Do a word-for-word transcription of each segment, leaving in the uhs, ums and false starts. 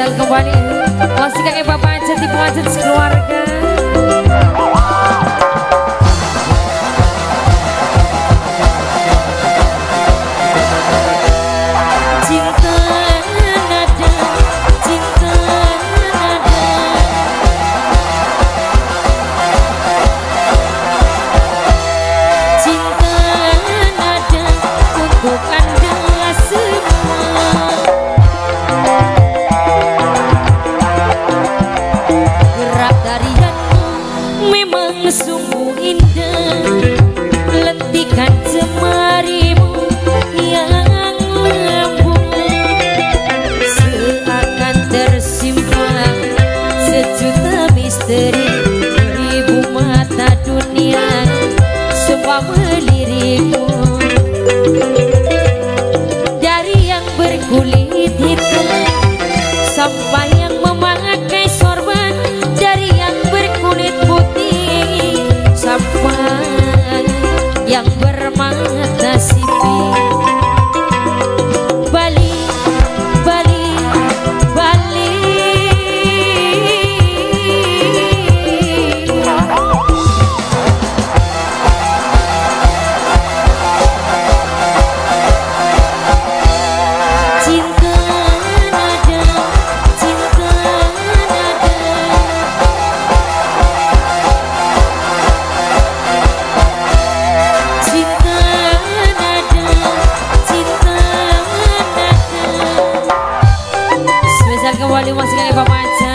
spesial kembali masih kakek bapak aja di pengajian sekeluarga. Sungguh indah lentikan jemarimu yang lembut, seakan tersimpan sejuta misteri, ribu mata dunia semua melirikmu. Dari yang berkulit hitam sampai yang memakai sorban, dari yang berkulit putih sampai yang bermata sipit. Bali, Bali, Bali. Cinta nada, cinta nada. Cinta nada, cinta nada. Spesial kembali masih kakek bapak aja.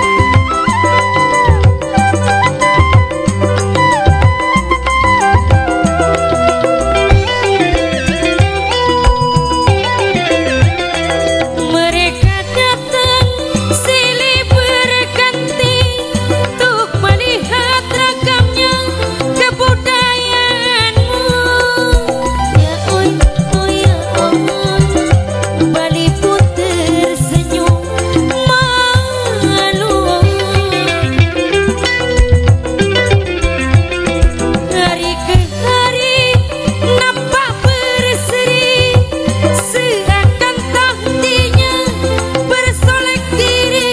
Mereka datang silih berganti untuk melihat ragamnya kebudayaanmu. Ya oi, oh ya oi, Bali pun tersenyum malu. Hari ke hari nampak berseri, seakan tahtinya bersolek diri.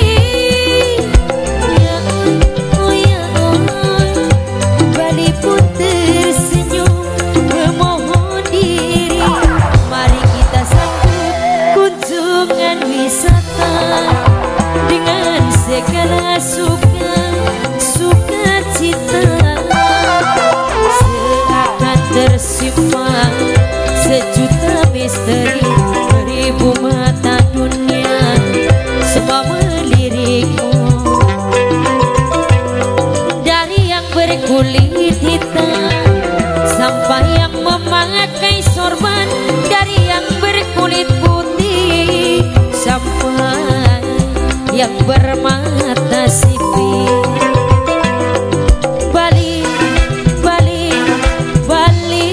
Ya oi, oh ya oi, Bali pun tersenyum memohon diri. Mari kita sambut kunjungan wisata dengan segala suka sukacita, seakan tersimpan sejuta misteri, ribu mata dunia semua melirikmu. Dari yang berkulit hitam sampai yang memakai sorban, dari yang berkulit putih sampai yang bermata sipit. Bali, Bali, Bali.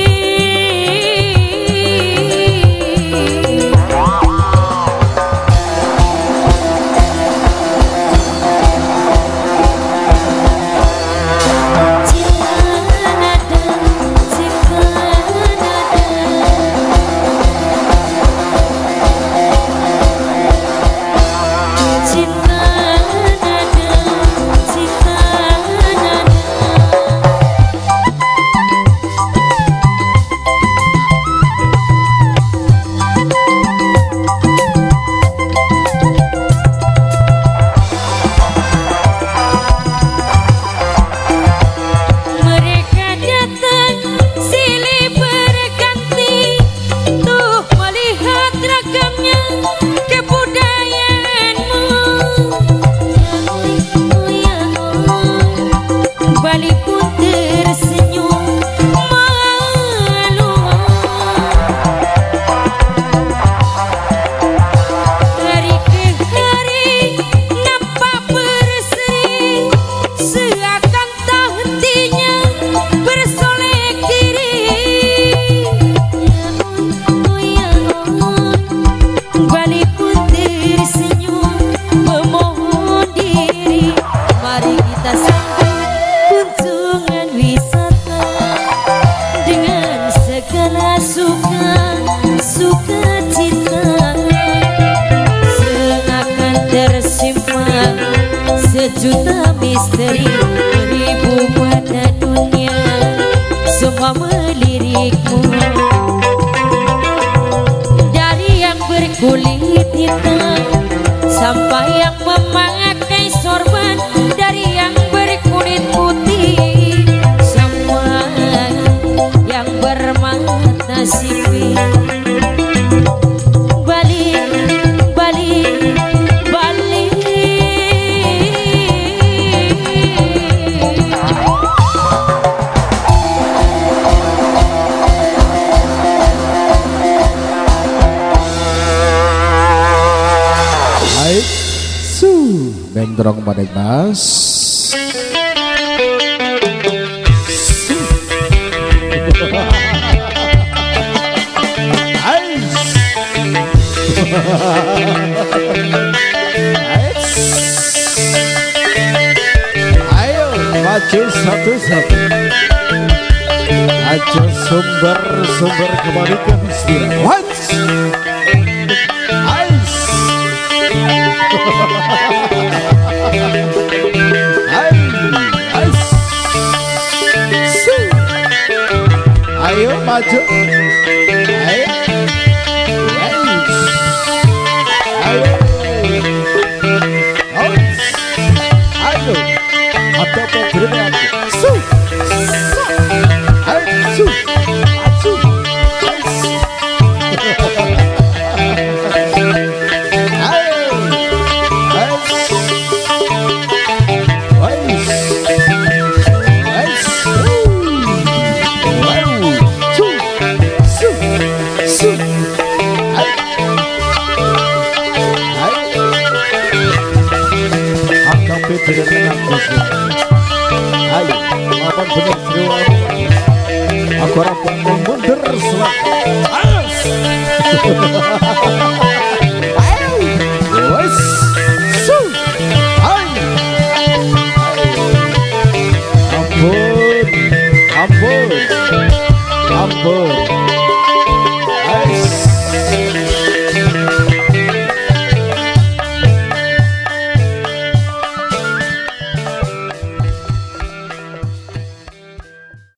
Cinta nada, cinta nada. Cinta nada, sejuta misteri beribu pada dunia, semua melirikmu. Dari yang berkulit hitam sampai yang memakai sorban, dari yang berkulit putih semua yang bermata sipit. Bendrong Badek Mas. Ayo maju satu-satu. Aja sumber-sumber kebalikan istirahat. Ayo maju, ayo, ayo, ayo, atau bergerak, su, ayo, ayo, ayo, lawan benar Sriwangi. Aku rampung mundur selatan.